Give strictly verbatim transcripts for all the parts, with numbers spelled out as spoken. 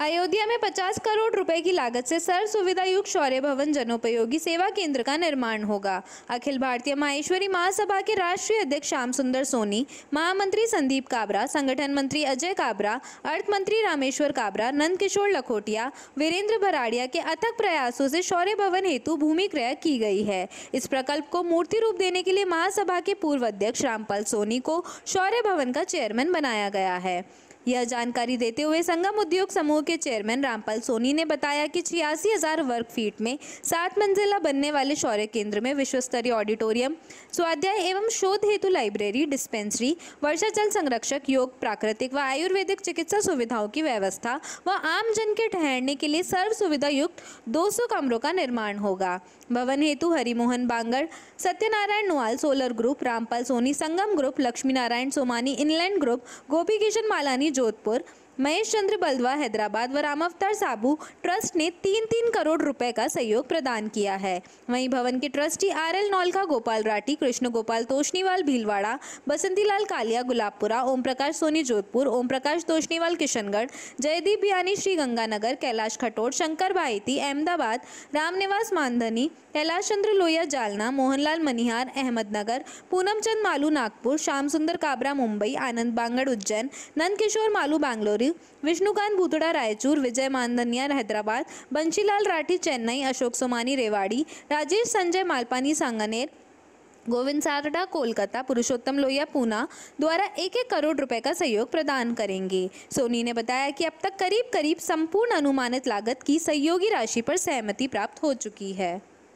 अयोध्या में पचास करोड़ रुपए की लागत से सर्व सुविधा युक्त शौर्य भवन जनोपयोगी सेवा केंद्र का निर्माण होगा। अखिल भारतीय माहेश्वरी महासभा के राष्ट्रीय अध्यक्ष श्याम सुंदर सोनी, महामंत्री संदीप काबरा, संगठन मंत्री अजय काबरा, अर्थ मंत्री रामेश्वर काबरा, नंदकिशोर लखोटिया, वीरेंद्र भराड़िया के अथक प्रयासों से शौर्य भवन हेतु भूमि क्रय की गई है। इस प्रकल्प को मूर्ति रूप देने के लिए महासभा के पूर्व अध्यक्ष रामपाल सोनी को शौर्य भवन का चेयरमैन बनाया गया है। यह जानकारी देते हुए संगम उद्योग समूह के चेयरमैन रामपाल सोनी ने बताया कि छियासी हजार वर्ग फीट में सात मंजिला बनने वाले शौर्य केंद्र में विश्व स्तरीय ऑडिटोरियम, स्वाध्याय एवं शोध हेतु लाइब्रेरी, डिस्पेंसरी, वर्षा जल संरक्षक, योग, प्राकृतिक व आयुर्वेदिक चिकित्सा सुविधाओं की व्यवस्था व आम जन के ठहरने के लिए सर्व सुविधा युक्त दो सौ कमरों का निर्माण होगा। भवन हेतु Harimohan Bangad, Satyanarayan Noal solar group, Rampal Soni Sangam group, Lakshmi Narayan Somani inland group, Gopi Kishan Malani Jodhpur, Mahesh Chandra Baldwa Hyderabad व रामावतार साबू ट्रस्ट ने तीन तीन करोड़ रुपए का सहयोग प्रदान किया है। वहीं भवन के trustee R L Naulakha, Gopal Rathi, Krishna Gopal Toshniwal Bhilwara, Basantilal Kalia Gulabpura, Om Prakash Soni Jodhpur, Om Prakash Toshniwal Kishangarh, Jaideep Biyani Shri Ganganagar, Kailash Khatot, Shankar Bhaiti Ahmedabad, Ramniwas Mandhani, Kailash Chandra Lohia Jalna, Mohanlal Manihar Ahmednagar, Poonam Chand Malu Nagpur, Shyam Sundar Kabra Mumbai, आनंद बांगड़ उज्जैन, नंदकिशोर मालू बैंगलोर, विष्णुकांत भूतड़ा रायचूर, विजय मानधनिया हैदराबाद, बंशीलाल राठी चेन्नई, अशोक सोमानी रेवाड़ी, राजेश संजय मालपानी सांगनेर, गोविंद सारडा कोलकाता, पुरुषोत्तम लोहिया पूना द्वारा एक एक करोड़ रुपए का सहयोग प्रदान करेंगे। सोनी ने बताया कि अब तक करीब करीब संपूर्ण अनुमानित लागत की सहयोगी राशि पर सहमति प्राप्त हो चुकी है।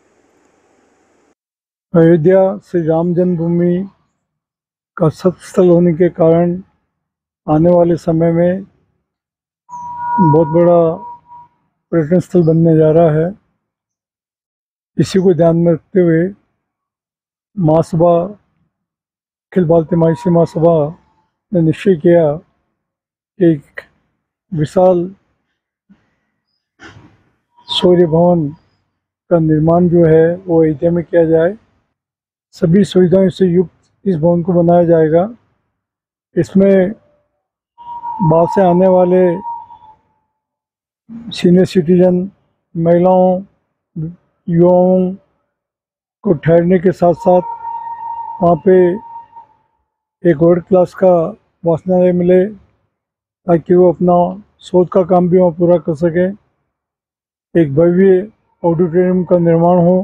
अयोध्या श्री राम जन्मभूमि का सत्स्थल होने के कारण आने वाले समय में बहुत बड़ा पर्यटन स्थल बनने जा रहा है। इसी को ध्यान में रखते हुए महासभा अखिल भारतीय माहेश्वरी महासभा ने निश्चय किया कि एक विशाल शौर्य भवन का निर्माण जो है वो अयोध्या में किया जाए। सभी सुविधाओं से युक्त इस भवन को बनाया जाएगा। इसमें बाहर से आने वाले सीनियर सिटीजन, महिलाओं, युवाओं को ठहरने के साथ साथ वहाँ पे एक वर्ल्ड क्लास का वाचनालय मिले ताकि वो अपना शोध का काम भी वहाँ पूरा कर सके। एक भव्य ऑडिटोरियम का निर्माण हो,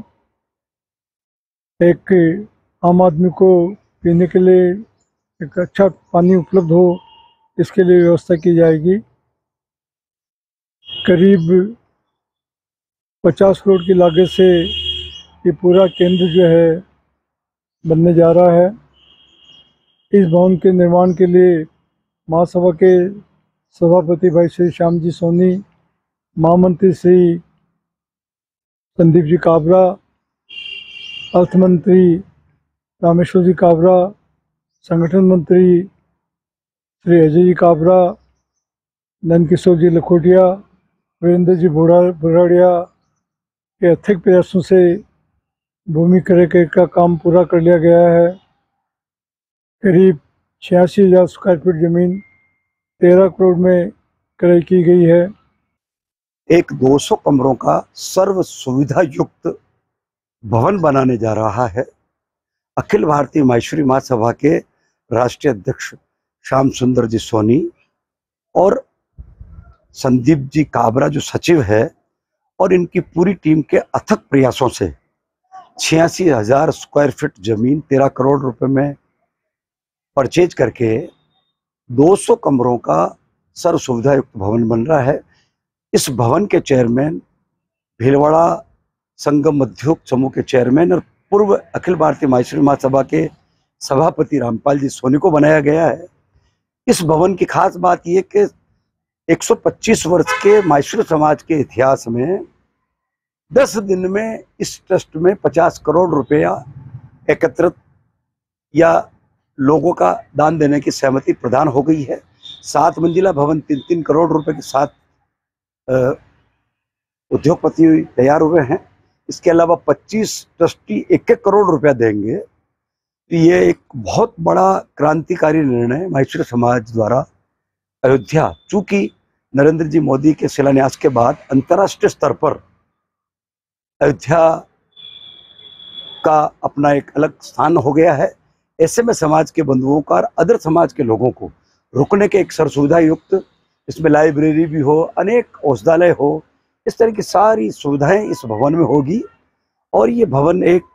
एक आम आदमी को पीने के लिए एक अच्छा पानी उपलब्ध हो, इसके लिए व्यवस्था की जाएगी। करीब पचास करोड़ की लागत से ये पूरा केंद्र जो है बनने जा रहा है। इस भवन के निर्माण के लिए महासभा के सभापति भाई श्री श्याम जी सोनी, महामंत्री श्री संदीप जी काबरा, अर्थ मंत्री रामेश्वर जी काबरा, संगठन मंत्री श्री अजय जी काबरा, नंदकिशोर जी लखोटिया, वीरेंद्र जी भराड़िया के अथक प्रयासों से भूमि क्रय का काम पूरा कर लिया गया है। करीब छियासी हजार स्क्वायर फीट जमीन तेरह करोड़ में क्रय की गई है। एक दो सौ कमरों का सर्व सुविधा युक्त भवन बनाने जा रहा है। अखिल भारतीय माहेश्वरी महासभा के राष्ट्रीय अध्यक्ष श्याम सुंदर जी सोनी और संदीप जी काबरा जो सचिव है और इनकी पूरी टीम के अथक प्रयासों से छियासी हजार स्क्वायर फीट जमीन तेरह करोड़ रुपए में परचेज करके दो सौ कमरों का सर्व सुविधा युक्त भवन बन रहा है। इस भवन के चेयरमैन भीलवाड़ा संगम उद्योग समूह के चेयरमैन और पूर्व अखिल भारतीय माहेश्वरी महासभा के सभापति रामपाल जी सोनी को बनाया गया है। इस भवन की खास बात यह कि एक सौ पच्चीस वर्ष के माहेश्वरी समाज के इतिहास में दस दिन में इस ट्रस्ट में पचास करोड़ रुपया एकत्रित या लोगों का दान देने की सहमति प्रदान हो गई है। सात मंजिला भवन तीन तीन करोड़ रुपए के साथ उद्योगपति तैयार हुए हैं। इसके अलावा पच्चीस ट्रस्टी एक एक करोड़ रुपया देंगे। तो ये एक बहुत बड़ा क्रांतिकारी निर्णय माहेश्वरी समाज द्वारा अयोध्या, चूंकि नरेंद्र जी मोदी के शिलान्यास के बाद अंतर्राष्ट्रीय स्तर पर अयोध्या का अपना एक अलग स्थान हो गया है। ऐसे में समाज के बंधुओं का और अदर समाज के लोगों को रुकने के एक सर्व सुविधा युक्त, इसमें लाइब्रेरी भी हो, अनेक औषधालय हो, इस तरह की सारी सुविधाएं इस भवन में होगी। और ये भवन एक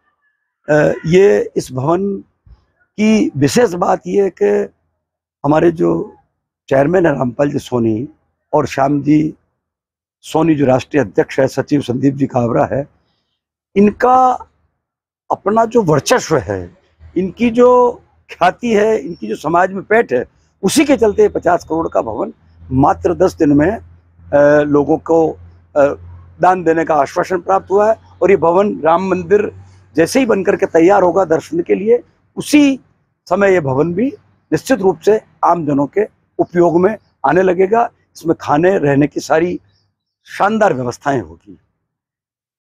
ये इस भवन की विशेष बात ये है कि हमारे जो चेयरमैन है रामपाल जी सोनी और श्याम जी सोनी जो राष्ट्रीय अध्यक्ष है, सचिव संदीप जी काबरा है, इनका अपना जो वर्चस्व है, इनकी जो ख्याति है, इनकी जो समाज में पैठ है, उसी के चलते पचास करोड़ का भवन मात्र दस दिन में आ, लोगों को आ, दान देने का आश्वासन प्राप्त हुआ है। और ये भवन राम मंदिर जैसे ही बनकर के तैयार होगा दर्शन के लिए, उसी समय ये भवन भी निश्चित रूप से आम जनों के उपयोग में आने लगेगा। इसमें खाने रहने की सारी शानदार व्यवस्थाएं होगी।